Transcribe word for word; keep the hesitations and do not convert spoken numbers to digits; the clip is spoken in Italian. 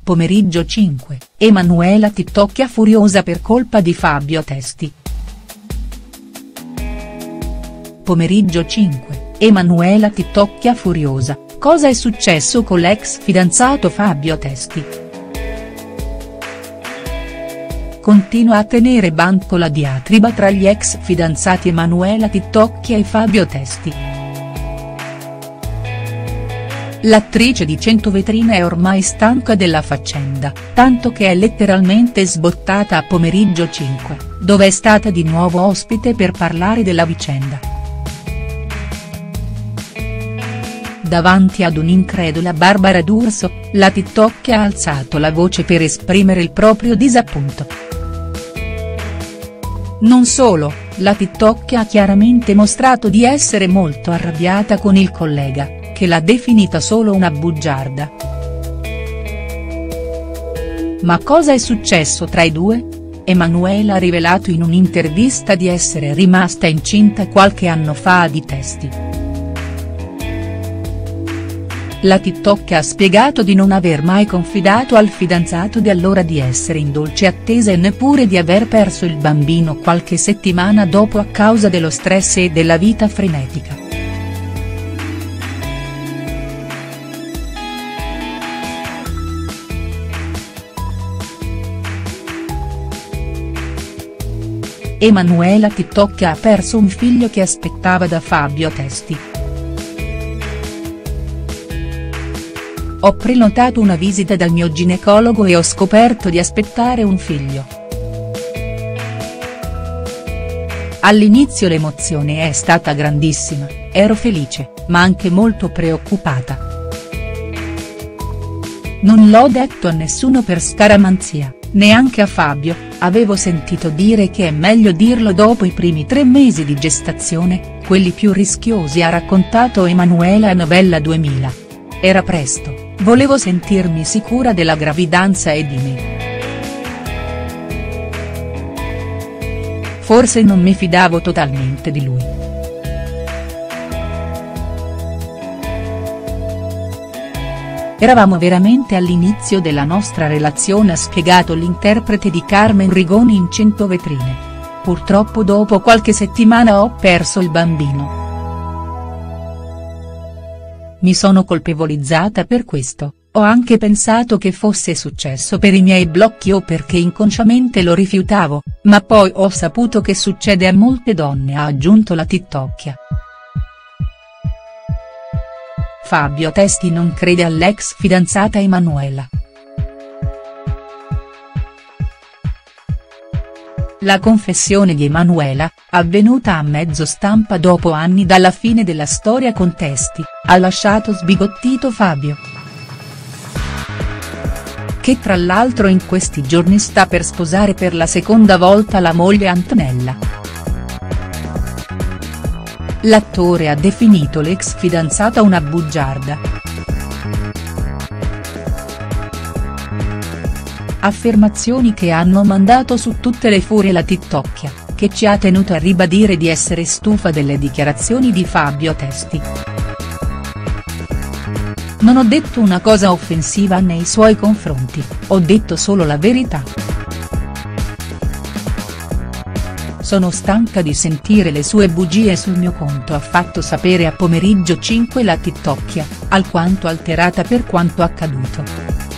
Pomeriggio cinque, Emanuela TikTokia furiosa per colpa di Fabio Testi. Pomeriggio cinque, Emanuela TikTokia furiosa, cosa è successo con l'ex fidanzato Fabio Testi?. Continua a tenere banco la diatriba tra gli ex fidanzati Emanuela TikTokia e Fabio Testi. L'attrice di cento vetrine è ormai stanca della faccenda, tanto che è letteralmente sbottata a Pomeriggio cinque, dove è stata di nuovo ospite per parlare della vicenda. Davanti ad un'incredula Barbara D'Urso, la TikTokia ha alzato la voce per esprimere il proprio disappunto. Non solo, la TikTokia ha chiaramente mostrato di essere molto arrabbiata con il collega, che l'ha definita solo una bugiarda. Ma cosa è successo tra i due? Emanuela ha rivelato in un'intervista di essere rimasta incinta qualche anno fa di Testi. La TikTokia ha spiegato di non aver mai confidato al fidanzato di allora di essere in dolce attesa e neppure di aver perso il bambino qualche settimana dopo a causa dello stress e della vita frenetica. Emanuela TikTokia ha perso un figlio che aspettava da Fabio Testi. Ho prenotato una visita dal mio ginecologo e ho scoperto di aspettare un figlio. All'inizio l'emozione è stata grandissima, ero felice, ma anche molto preoccupata. Non l'ho detto a nessuno per scaramanzia, neanche a Fabio, avevo sentito dire che è meglio dirlo dopo i primi tre mesi di gestazione, quelli più rischiosi, ha raccontato Emanuela a Novella duemila. Era presto. Volevo sentirmi sicura della gravidanza e di me. Forse non mi fidavo totalmente di lui. Eravamo veramente all'inizio della nostra relazione, ha spiegato l'interprete di Carmen Rigoni in cento vetrine. Purtroppo dopo qualche settimana ho perso il bambino. Mi sono colpevolizzata per questo, ho anche pensato che fosse successo per i miei blocchi o perché inconsciamente lo rifiutavo, ma poi ho saputo che succede a molte donne, ha aggiunto la TikTokia. Fabio Testi non crede all'ex fidanzata Emanuela. La confessione di Emanuela, avvenuta a mezzo stampa dopo anni dalla fine della storia con Testi, ha lasciato sbigottito Fabio, che tra l'altro in questi giorni sta per sposare per la seconda volta la moglie Antonella. L'attore ha definito l'ex fidanzata una bugiarda. Affermazioni che hanno mandato su tutte le furie la TikTokia, che ci ha tenuto a ribadire di essere stufa delle dichiarazioni di Fabio Testi. Non ho detto una cosa offensiva nei suoi confronti, ho detto solo la verità. Sono stanca di sentire le sue bugie sul mio conto, ha fatto sapere a Pomeriggio cinque la TikTokia, alquanto alterata per quanto accaduto.